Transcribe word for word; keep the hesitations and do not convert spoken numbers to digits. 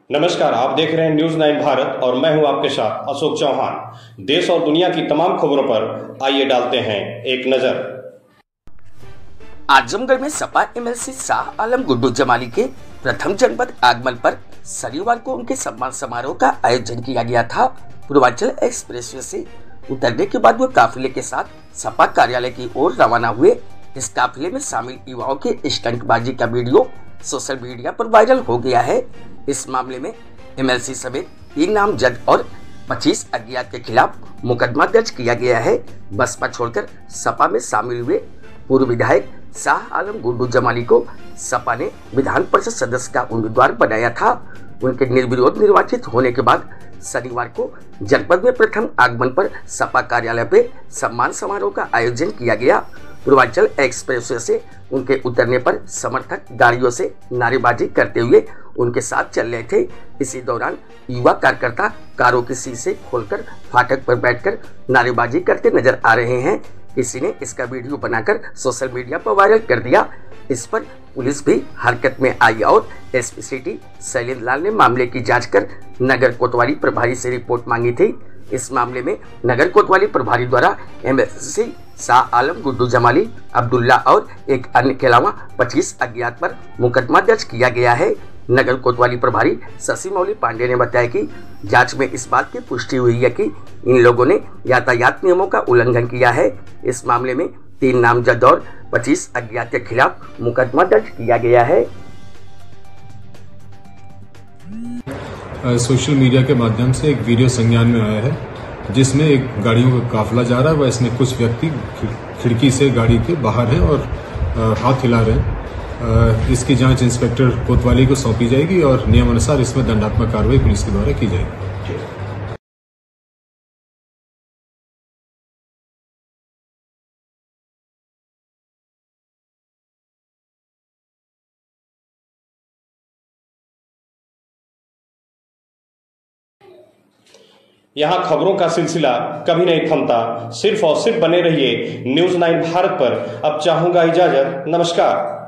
नमस्कार, आप देख रहे हैं न्यूज नाइन भारत और मैं हूं आपके साथ अशोक चौहान। देश और दुनिया की तमाम खबरों पर आइए डालते हैं एक नजर। आजमगढ़ में सपा एमएलसी शाह आलम गुड्डू जमाली के प्रथम जनपद आगमन पर शनिवार को उनके सम्मान समारोह का आयोजन किया गया था। पूर्वांचल एक्सप्रेसवे से उतरने के बाद वो काफिले के साथ सपा कार्यालय की ओर रवाना हुए। इस काफिले में शामिल युवाओं के स्टंटबाजी का वीडियो सोशल मीडिया पर वायरल हो गया है। इस मामले में एमएलसी समेत तीन नामजद और पच्चीस अज्ञात के खिलाफ मुकदमा दर्ज किया गया है। बसपा छोड़कर सपा में शामिल हुए पूर्व विधायक शाह आलम गुड्डू जमाली को सपा ने विधान परिषद सदस्य का उम्मीदवार बनाया था। उनके निर्विरोध निर्वाचित होने के बाद शनिवार को जनपद में प्रथम आगमन पर सपा कार्यालय पे सम्मान समारोह का आयोजन किया गया। पूर्वांचल एक्सप्रेसवे से उनके उतरने पर समर्थक गाड़ियों से नारेबाजी करते हुए उनके साथ चल रहे थे। इसी दौरान युवा कार्यकर्ता कारों के शीशे खोलकर फाटक पर बैठकर नारेबाजी करते नजर आ रहे हैं। किसी ने इसका वीडियो बनाकर सोशल मीडिया पर वायरल कर दिया। इस पर पुलिस भी हरकत में आई और एसपी सिटी शैलेंद्र लाल ने मामले की जांच कर नगर कोतवाली प्रभारी से रिपोर्ट मांगी थी। इस मामले में नगर कोतवाली प्रभारी द्वारा एमएलसी शाह आलम गुड्डू जमाली, अब्दुल्ला और एक अन्य के अलावा पच्चीस अज्ञात पर मुकदमा दर्ज किया गया है। नगर कोतवाली प्रभारी शशि मौली पांडे ने बताया कि जांच में इस बात की पुष्टि हुई है कि इन लोगों ने यातायात नियमों का उल्लंघन किया है। इस मामले में तीन नामजद और पच्चीस अज्ञात के खिलाफ मुकदमा दर्ज किया गया है। सोशल मीडिया के माध्यम से एक वीडियो संज्ञान में आया है जिसमें एक गाड़ियों का काफिला जा रहा है व इसमें कुछ व्यक्ति खिड़की से गाड़ी के बाहर हैं और हाथ हिला रहे हैं। इसकी जांच इंस्पेक्टर कोतवाली को सौंपी जाएगी और नियमानुसार इसमें दंडात्मक कार्रवाई पुलिस के द्वारा की जाएगी। यहाँ खबरों का सिलसिला कभी नहीं थमता। सिर्फ और सिर्फ बने रहिए न्यूज नाइन भारत पर। अब चाहूंगा इजाजत। नमस्कार।